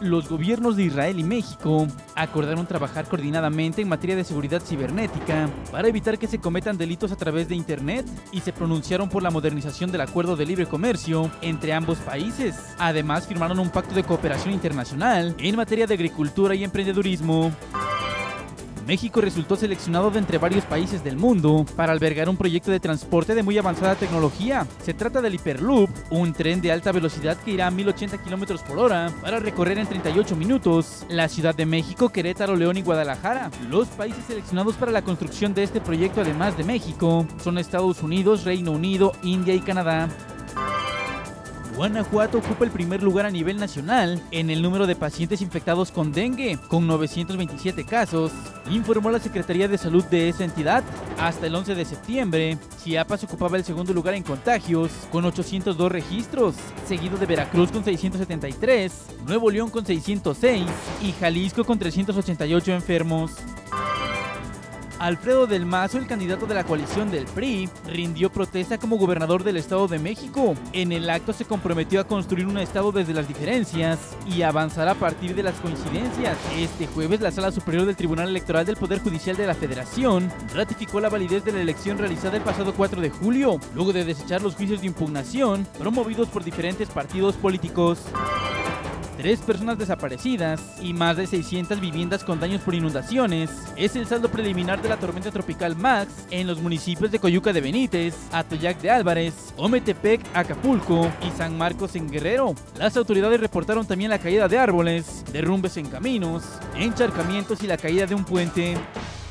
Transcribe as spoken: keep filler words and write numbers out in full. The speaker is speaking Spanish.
Los gobiernos de Israel y México acordaron trabajar coordinadamente en materia de seguridad cibernética para evitar que se cometan delitos a través de Internet y se pronunciaron por la modernización del Acuerdo de Libre Comercio entre ambos países. Además, firmaron un pacto de cooperación internacional en materia de agricultura y emprendedurismo. México resultó seleccionado de entre varios países del mundo para albergar un proyecto de transporte de muy avanzada tecnología. Se trata del Hyperloop, un tren de alta velocidad que irá a mil ochenta kilómetros por hora para recorrer en treinta y ocho minutos la Ciudad de México, Querétaro, León y Guadalajara. Los países seleccionados para la construcción de este proyecto, además de México, son Estados Unidos, Reino Unido, India y Canadá. Guanajuato ocupa el primer lugar a nivel nacional en el número de pacientes infectados con dengue, con novecientos veintisiete casos, informó la Secretaría de Salud de esa entidad. Hasta el once de septiembre, Chiapas ocupaba el segundo lugar en contagios, con ochocientos dos registros, seguido de Veracruz con seiscientos setenta y tres, Nuevo León con seiscientos seis y Jalisco con trescientos ochenta y ocho enfermos. Alfredo del Mazo, el candidato de la coalición del P R I, rindió protesta como gobernador del Estado de México. En el acto se comprometió a construir un Estado desde las diferencias y avanzar a partir de las coincidencias. Este jueves, la Sala Superior del Tribunal Electoral del Poder Judicial de la Federación ratificó la validez de la elección realizada el pasado cuatro de julio, luego de desechar los juicios de impugnación promovidos por diferentes partidos políticos. Tres personas desaparecidas y más de seiscientas viviendas con daños por inundaciones es el saldo preliminar de la tormenta tropical Max en los municipios de Coyuca de Benítez, Atoyac de Álvarez, Ometepec, Acapulco y San Marcos en Guerrero. Las autoridades reportaron también la caída de árboles, derrumbes en caminos, encharcamientos y la caída de un puente.